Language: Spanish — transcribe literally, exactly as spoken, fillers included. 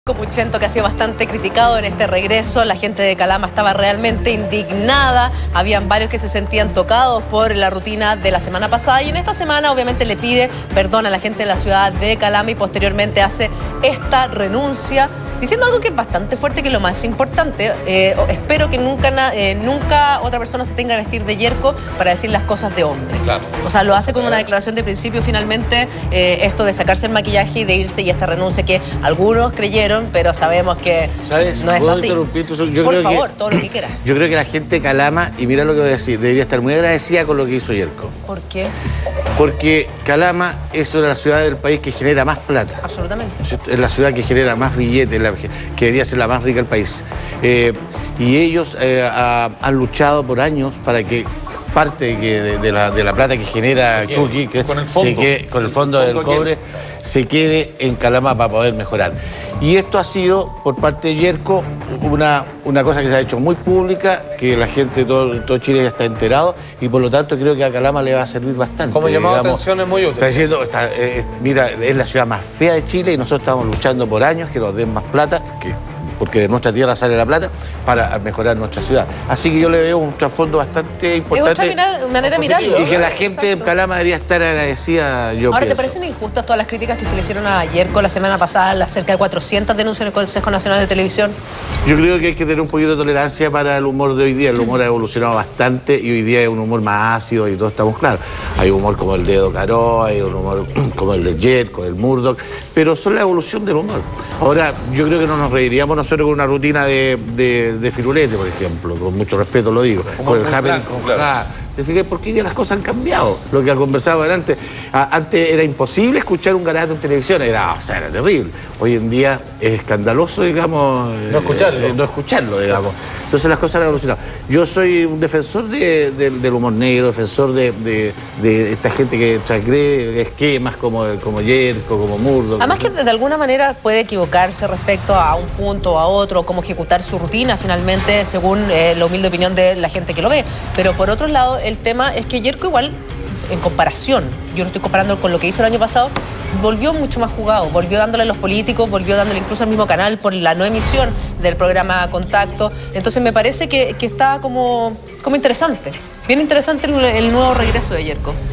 Puchento, que ha sido bastante criticado en este regreso. La gente de Calama estaba realmente indignada. Habían varios que se sentían tocados por la rutina de la semana pasada, y en esta semana obviamente le pide perdón a la gente de la ciudad de Calama y posteriormente hace esta renuncia, diciendo algo que es bastante fuerte, que es lo más importante. Eh, espero que nunca, eh, nunca otra persona se tenga que vestir de yerco para decir las cosas de hombre. Claro. O sea, lo hace con una declaración de principio finalmente, eh, esto de sacarse el maquillaje y de irse, y esta renuncia que algunos creyeron, pero sabemos que ¿Sabes? no es así. Yo Por creo favor, que, todo lo que quiera. Yo creo que la gente de Calama, y mira lo que voy a decir, debería estar muy agradecida con lo que hizo Yerko. ¿Por qué? Porque Calama es una de las ciudades del país que genera más plata. Absolutamente. Es la ciudad que genera más billetes, la, que debería ser la más rica del país. Eh, y ellos eh, a, han luchado por años para que parte de, que, de, de, la, de la plata que genera Chucky, que con el fondo, se quede, con el fondo, el fondo del cobre, se quede en Calama para poder mejorar. Y esto ha sido, por parte de Yerko, una, una cosa que se ha hecho muy pública, que la gente de todo, todo Chile ya está enterado, y por lo tanto creo que a Calama le va a servir bastante. Como llamado de digamos, atención es muy útil. Está diciendo, está, eh, mira, es la ciudad más fea de Chile y nosotros estamos luchando por años que nos den más plata, que, porque de nuestra tierra sale la plata, para mejorar nuestra ciudad. Así que yo le veo un trasfondo bastante importante. Es otra manera de mirarlo. Y que la gente de Calama debería estar agradecida, yo Ahora, pienso. ¿te parecen injustas todas las críticas que se le hicieron a Yerko la semana pasada, las cerca de cuatrocientas denuncias en el Consejo Nacional de Televisión? Yo creo que hay que tener un poquito de tolerancia para el humor de hoy día. El humor ha evolucionado bastante y hoy día es un humor más ácido y todos estamos claros. Hay humor como el de Edo Caroa, hay un humor como el de Yerko, el Murdoch, pero son la evolución del humor. Ahora, yo creo que no nos reiríamos nosotros con una rutina de, de, de firulete, por ejemplo, con mucho respeto lo digo, como con el happy, blanco, con, claro. ah, ¿te fijas? Porque ya las cosas han cambiado. Lo que conversábamos antes, antes era imposible escuchar un garabato en televisión, era, o sea, era terrible. Hoy en día es escandaloso, digamos, no escucharlo, eh, no escucharlo, digamos. Entonces las cosas han evolucionado. Yo soy un defensor de, de, del humor negro, defensor de, de, de esta gente que transgrede esquemas como, como Yerko, como Murdoch. Además que de alguna manera puede equivocarse respecto a un punto o a otro, cómo ejecutar su rutina finalmente, según eh, la humilde opinión de la gente que lo ve. Pero por otro lado, el tema es que Yerko igual, en comparación, yo lo estoy comparando con lo que hizo el año pasado, volvió mucho más jugado, volvió dándole a los políticos, volvió dándole incluso al mismo canal por la no emisión del programa Contacto. Entonces me parece que, que está como, como interesante, bien interesante el, el nuevo regreso de Yerko.